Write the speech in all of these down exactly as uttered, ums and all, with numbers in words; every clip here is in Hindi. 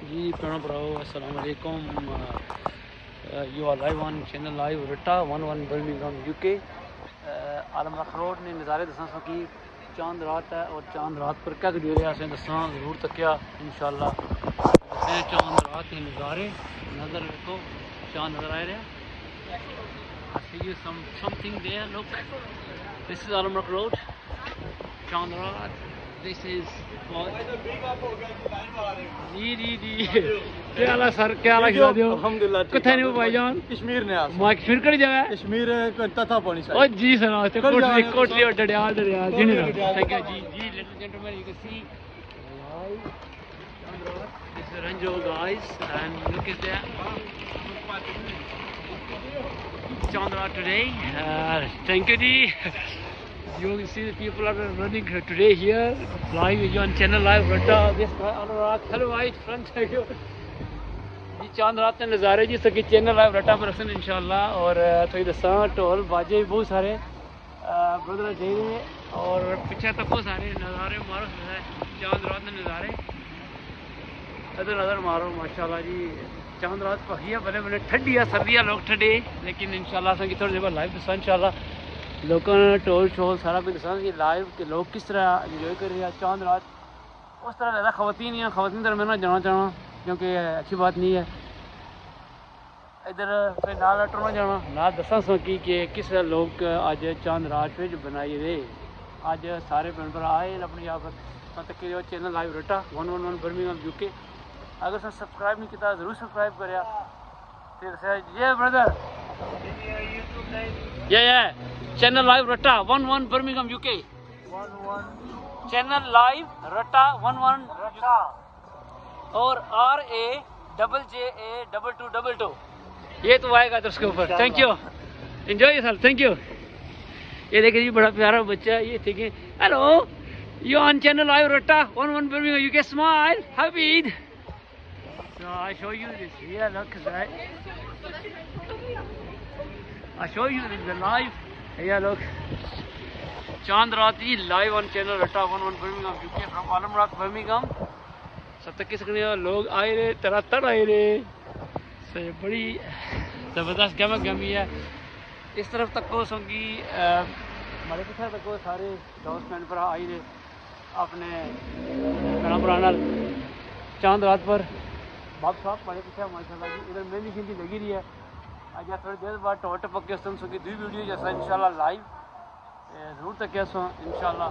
जी प्रणव पढ़ाओ अस्सलाम वालेकुम। You are live on channel live Ratta one one Birmingham UK. Alum Rock Road ने नज़ारे दसा सो कि चांद रात है और चांद रात पर क्या वीडियो रहा असें दसा जरूर तक्या इंशाल्लाह। चांद रात के नज़ारे नज़र रखो, चांद नज़र आ रहा। I see you some something there. Look, this is Alam Rock Road, चांद रात। This is जी जी जी क्या हाल है सर, क्या हाल है? अल्हम्दुलिल्लाह। कितने हो भाईजान? कश्मीर ने आज मां कश्मीर कड़ी जगह है? कश्मीर तथा पानी से। ओ जी सर, तो कोटली कोटली और डडियाल डडियाल जी नहीं थैंक यू जी जी ladies gentleman, you can see this is Ranjo guys and look at that Chandra today. Uh, thank you ji. You can see the people are running today here live on channel live Ratta. This Anurag, hello guys, friends, thank you. जी चांद रात के नज़ारे जी सकी चैनल लाइव रट्टा पर रसन इंशाल्लाह। और थोड़ी दसा ढोल बाजे भी बहुत सारे ब्रदर दे रहे और पीछे तक बहुत सारे नज़ारे मारो चांद रात के नज़ारे इधर नज़र मारो माशाल्लाह जी। चांद रात पखिया बने बने ठंडी है, सर्दी है, लोग ठंडे लेकिन इंशाल्लाह असें थोड़ी देर लाइव दसा इंशाल्लाह। लोगों ने टोल शोल सारा कुछ दसा कि लाइव के लोग किस तरह इंजॉय कर रहे हैं चांद रात। उस तरह ज़्यादा खवातीन या खवातीन तरह मैं ना जाना चाहना क्योंकि अच्छी बात नहीं है। इधर फिर नाल अटरना जाना नाल दसा सो कि किस तरह लोग अज चांद रात पे बनाई रहे। अज सारे भैन भरा आए अपने यहाँ पर तक channel live Ratta one one one Birmingham UK. अगर तुम सब्सक्राइब नहीं किया जरूर सब्सक्राइब करें। फिर ये ब्रदर ये है channel live Ratta one one Birmingham UK. Channel live Ratta one one Ratta और R A double J A double two double two ये तो आएगा तो उसके ऊपर। Thank you, enjoy sir, thank you. ये देखिए जी बड़ा प्यारा बच्चा है ये, ठीक है। Hello you on channel live Ratta one one Birmingham UK. Smile, happy Eid. So I show you this here, look right. I show you this the live here, look. Chand Rati live on channel Ratta one one Birmingham U K from Alam Rock Birmingham. सब तक किस लोग आए रहे तरातर आए रहे से बड़ी ज़बरदस्त गम गमी है। इस तरफ तक को संगी हमारे पीछे तक को सारे दोस्त मैन पर आई रहे अपने भरा भरा चांद रात पर बाप साहब हमारे पीछे माशाल्लाह जी। इधर मेहंदी शिंदी लगी रही है। आज थोड़ी देर बाद टोट पक्के सुन सकी दुई वीडियो जैसा इंशाल्लाह लाइव जरूर तक सो इंशाल्लाह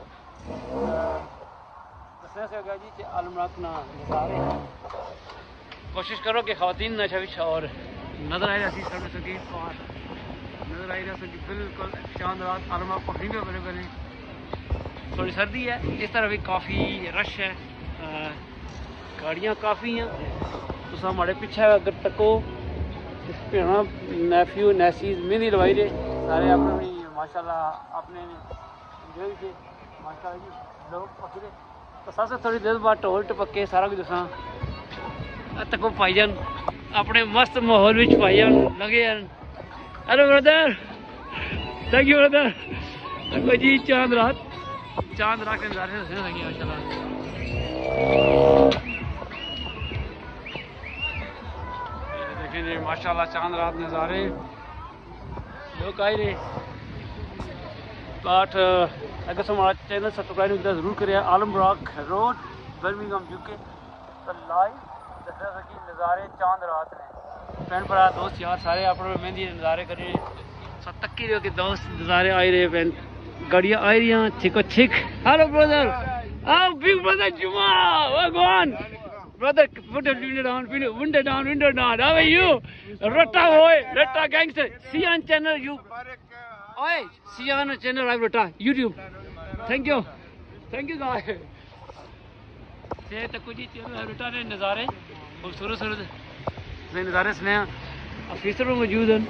दसा से गया जी आलम रात ना नज़ारे। कोशिश करो कि खवातीन ना छविश और नज़र आई रही सब सकी और नज़र आई रही सकी बिल्कुल चांद रात आलम रात पकड़ी में बने बने। थोड़ी सर्दी है, इस तरह भी काफ़ी रश है, गाड़ियाँ काफ़ी हैं। तो हमारे पीछे अगर तको भैन नैफ्यू नैसीज मेहंदी लवाई रहे सारे अपने अपनी माशाल्लाह अपने इंजॉय के माशाल्लाह जी लोग पकड़े। तो सबसे थोड़ी देर बाद ढोल टपके सारा कुछ दसा तको भाईजान अपने मस्त माहौल में भाईजान लगे हैं। Hello brother, thank you brother. देखो जी चांद रात चांद रात के नज़ारे लगे माशाल्लाह। माशाल्लाह चांद रात नज़ारे लोग आए रहे बाट। अगर हमारा चैनल सब्सक्राइब नहीं जरूर करें। Alum Rock Road Birmingham UK तो लाइव दसा सकी नज़ारे चांद रात ने भैन भरा दोस्त यार सारे अपने मेहंदी नज़ारे करे सब तक्की रहे कि दोस्त नज़ारे आए रहे भैन गाड़ियाँ आ रही हैं छिको छिक। हेलो ब्रदर, बिग ब्रदर जुमा भगवान brother put a window down window window down window down. How are you? Ratta boy, Ratta gangster. See on channel you. Oi, see on channel live Ratta YouTube. Thank you, thank you guys. से तक जी चैनल रट्टा ने नज़ारे खूबसूरत सूरत से नज़ारे सुने ऑफिसर भी मौजूद हैं।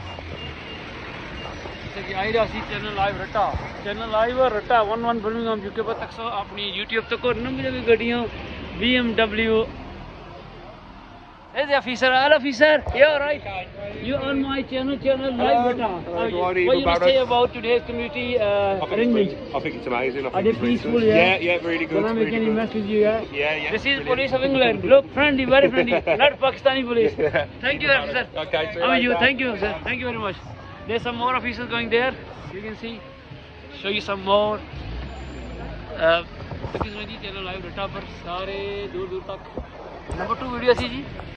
आई रहा सी channel live Ratta channel live Ratta one one Birmingham UK पर तक सो अपनी यूट्यूब तक नंबर गड्डियाँ B M W Hey the officer, hello officer. Yeah, right. You on my channel, channel live beta. Hello, how are you? What you must Mubarak. say about today's community uh, I think, it's arrangement? brilliant. I think it's amazing. I think Are they it's really peaceful? good. Yeah. Yeah, yeah, really good. Can I make really any good. mess with you? Yeah. Yeah, yeah. This is brilliant. police of England. Look, friendly, very friendly. Not Pakistani police. Yeah. Thank you, officer. Okay, see you How are you? later. Thank you, sir. Thank you very much. There's some more officers going there. You can see. Show you some more. Uh, channel live data पर सारे दूर दूर तक नंबर टू वीडियो थी जी